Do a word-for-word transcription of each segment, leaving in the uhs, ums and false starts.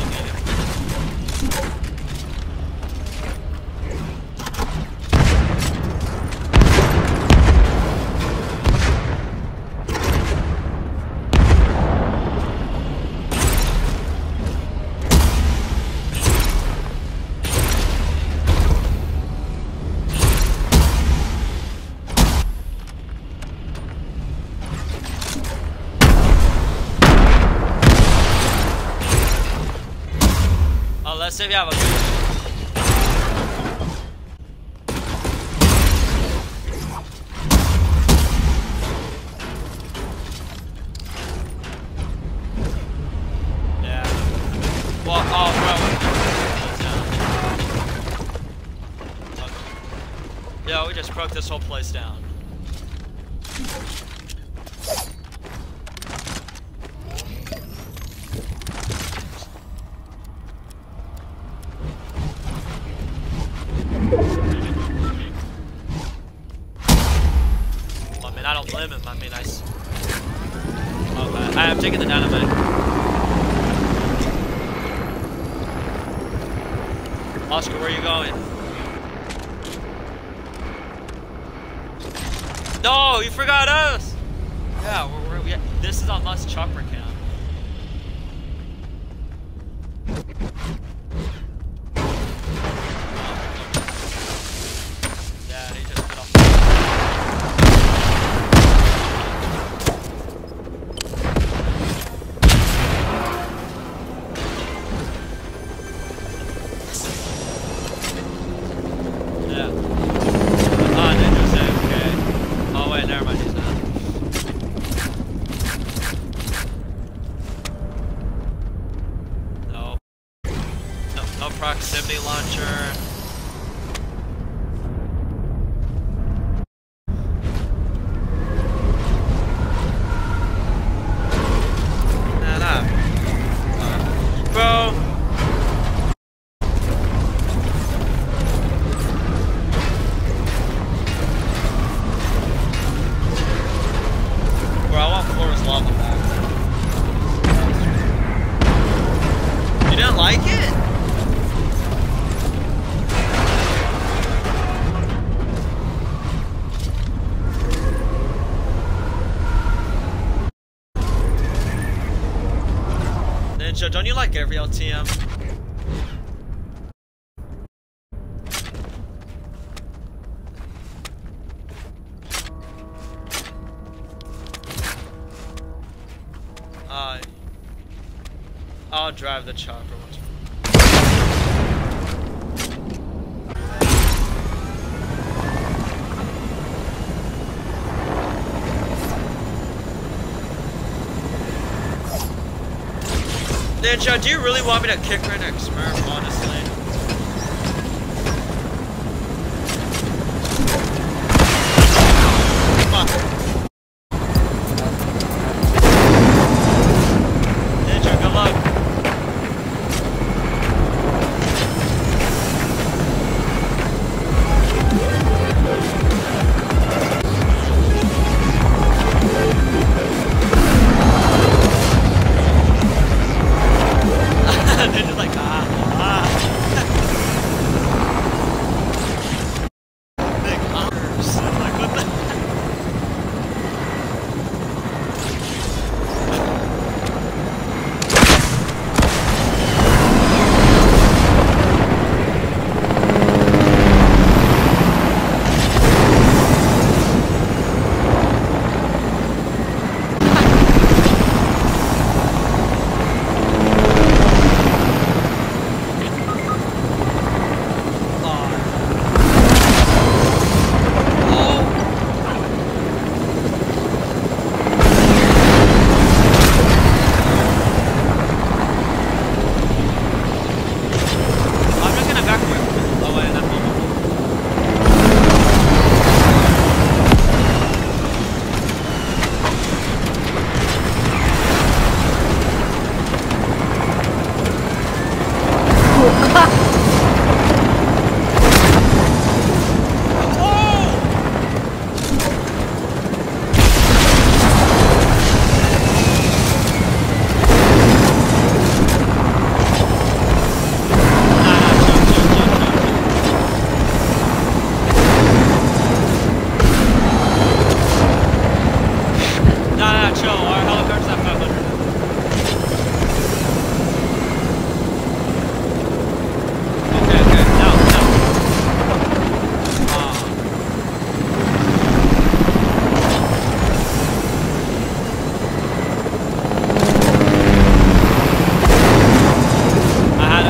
Let's see if you have a yeah. Well, oh, bro. Yeah, we just broke this whole place down. I don't blame him. I mean, I. S okay, I am taking the dynamite. Oscar, where are you going? No, you forgot us. Yeah, we're, we're, we, this is on Must Chopper Camp. Proximity launcher. Nah, nah. Uh, bro. Bro, I want Flora's lava back. You didn't like it? Ninja, don't you like every L T M? Uh, I'll drive the chopper once. Ninja, do you really want me to kick her in her Smurf, honestly? Fuck. Ninja, good luck. They're just like, ah, ah. Big arms. Like, what the?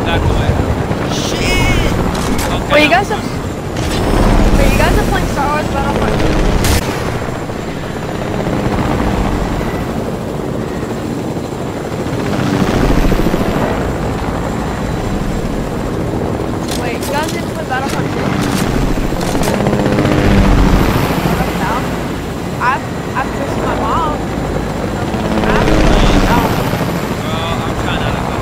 back away. Shit! Okay, Wait, you no. guys have... Wait, you guys are playing Star Wars Battlefront two? Wait, you guys didn't play Battlefront two? Down? I've, I've just my mom. I've down. Well, I'm trying not to go.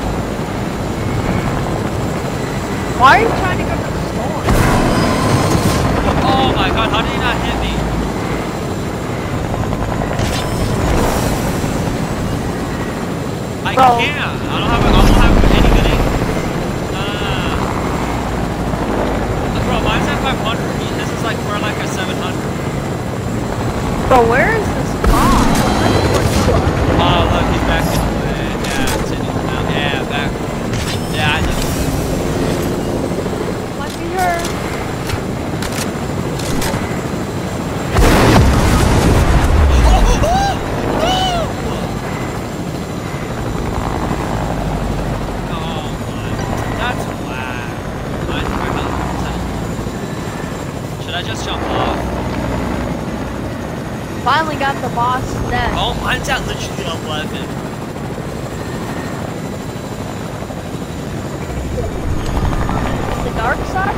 Why are you trying to go to the store? Oh my god, how did he not hit me? I Bro. can't. I don't have. I don't have any good aim. No, no, no, no. Bro, mine's at five hundred. This is like we're like a seven hundred. Bro, where is this bomb? Oh look, he's back in the way. Yeah, it's in his mouth. Yeah, back. Yeah, I know. Might be her. Should I just jump off? Finally got the boss dead. Oh, mine's at literally eleven. The dark side?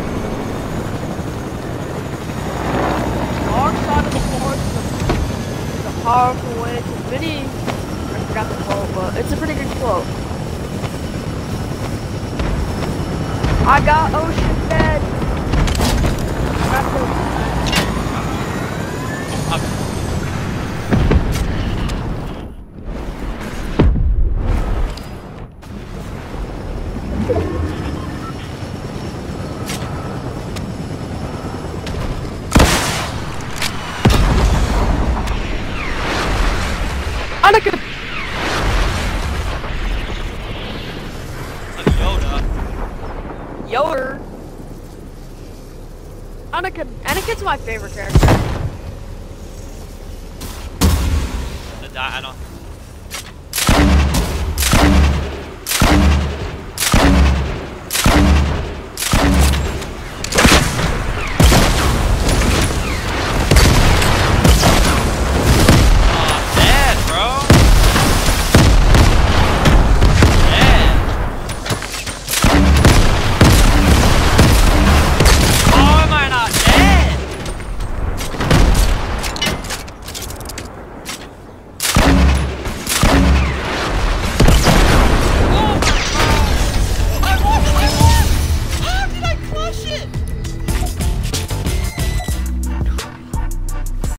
Dark side of the force is a powerful way to many. I forgot the quote, but it's a pretty good quote. I got Ocean dead. I got the Anakin! Like Yoda. Yoder. Anakin. Anakin's my favorite character. The die, I don't.